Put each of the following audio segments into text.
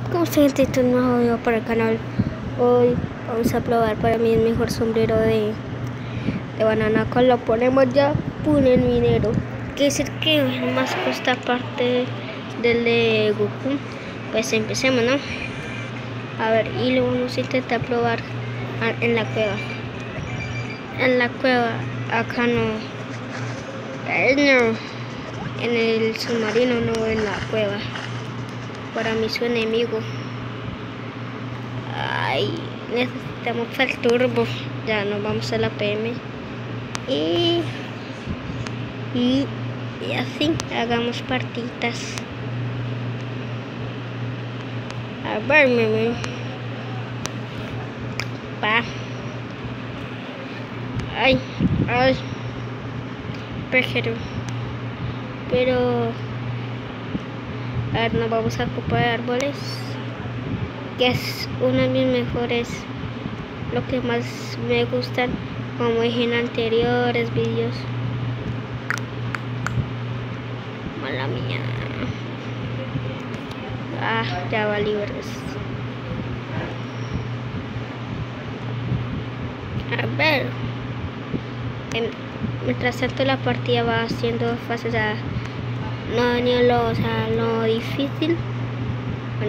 ¿Cómo se siente este nuevo video para el canal? Hoy vamos a probar para mí el mejor sombrero de banana. Cuando lo ponemos ya pone el minero. Quiere decir que más cuesta aparte del de Goku. Pues empecemos, ¿no? A ver, y lo vamos a intentar probar en la cueva. En la cueva, acá no. No. En el submarino, no en la cueva. Para mí su enemigo. Ay, necesitamos el turbo. Ya nos vamos a la PM. Y así hagamos partitas. A ver, mami. Pa. Ay. Pero a ver, nos vamos a ocupar de árboles, que es uno de mis mejores, lo que más me gustan, como dije en anteriores vídeos. Mala mía. Ya va libres. A ver, mientras tanto la partida va haciendo fases a lo difícil. Bueno,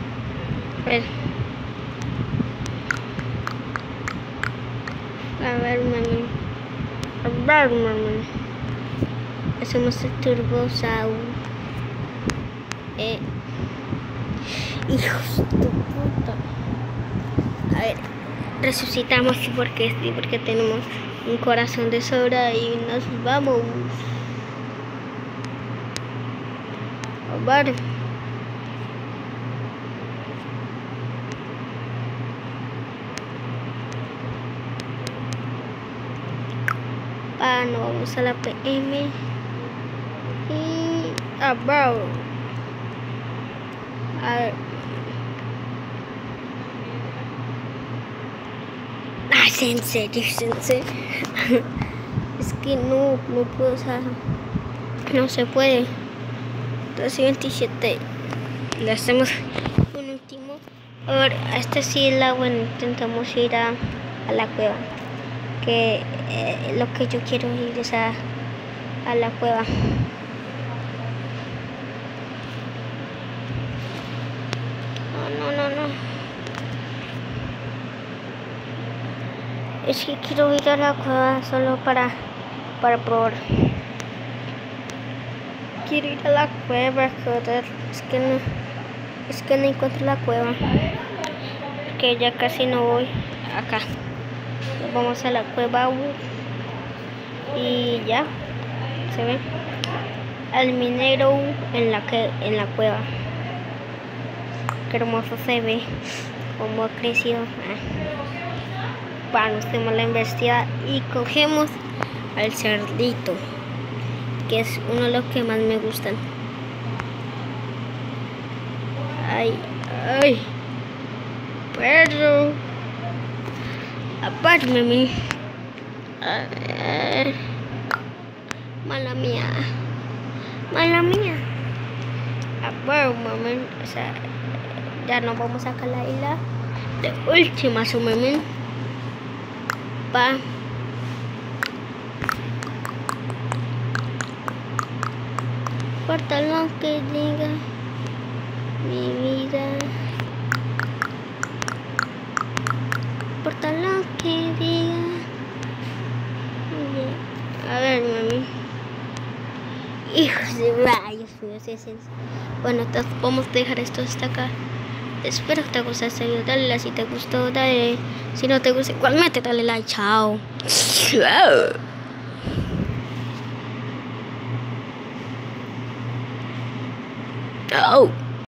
a ver, mami. Hacemos el turbo Saúl. Hijos de puta. A ver, resucitamos porque tenemos un corazón de sobra y nos vamos. A ver. Nos vamos a la PM. Y a ver. Sensei. Es que no puedo, o sea, no se puede. 227. Le hacemos un último. A ver, este sí es la buena. Intentamos ir a la cueva. Que lo que yo quiero ir es a la cueva. No. Es que quiero ir a la cueva solo para probar. Quiero ir a la cueva, joder. Es que no encuentro la cueva. Que ya casi no voy acá. Vamos a la cueva y ya se ve al minero en la cueva. Qué hermoso se ve, como ha crecido. Nos hacemos la investida y cogemos al cerdito, que es uno de los que más me gustan. Ay, perro. Apártame. Mala mía. A ver, mami. O sea, ya nos vamos a sacar la isla de última, su mami. Importa lo que diga mi vida. Importa lo que diga. A ver, mami. Hijos de rayos. Bueno, entonces vamos a dejar esto hasta acá. Espero que te guste este video. Dale like si te gustó. Dale. Si no te gusta, igualmente dale like. Chao. Oh.